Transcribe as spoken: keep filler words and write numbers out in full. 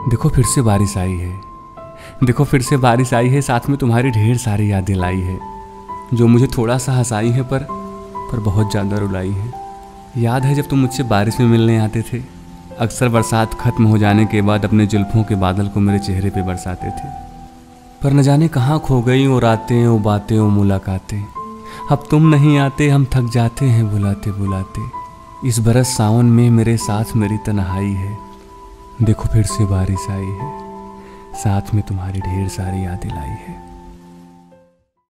देखो फिर से बारिश आई है, देखो फिर से बारिश आई है, साथ में तुम्हारी ढेर सारी यादें लाई है, जो मुझे थोड़ा सा हंसाई है पर पर बहुत ज़्यादा रुलाई है। याद है जब तुम मुझसे बारिश में मिलने आते थे, अक्सर बरसात खत्म हो जाने के बाद अपने जुल्फों के बादल को मेरे चेहरे पे बरसाते थे। पर न जाने कहाँ खो गई वो रातें, वो बातें, वो मुलाकातें। अब तुम नहीं आते, हम थक जाते हैं बुलाते बुलाते। इस बरस सावन में मेरे साथ मेरी तन्हाई है। देखो फिर से बारिश आई है, साथ में तुम्हारी ढेर सारी यादें लाई है।